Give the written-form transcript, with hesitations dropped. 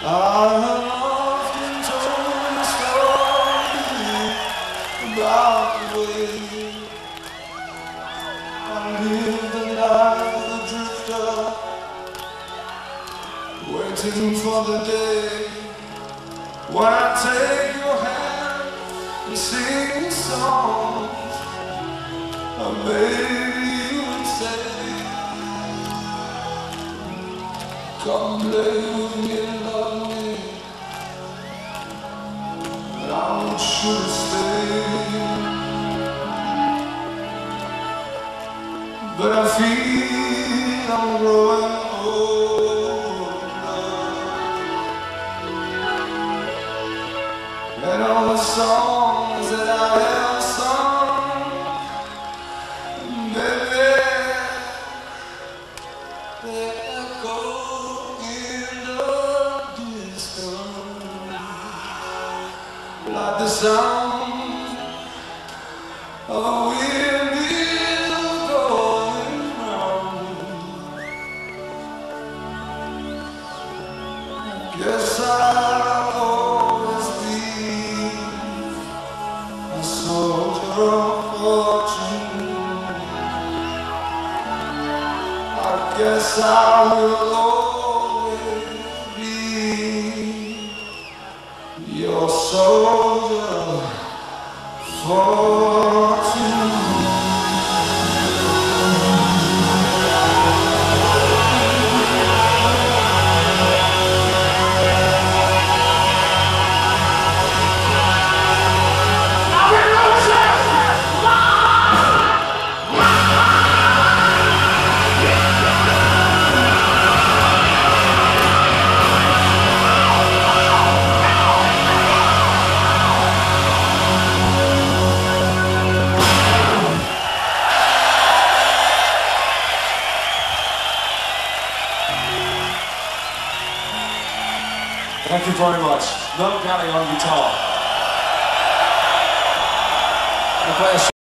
often told a story about the way I lived the life of a drifter, waiting for the day when I take your hand and sing songs, and maybe you would say, come play with me and love me, and I want you to stay. But I feel I'm growing older, and all the songs that I have sung, baby, they echo in the distance, like the sound of a windmill going round. Guess I'll always be a soldier of fortune. I guess I will always be your soldier fortune. Thank you very much. Mel Galley on guitar.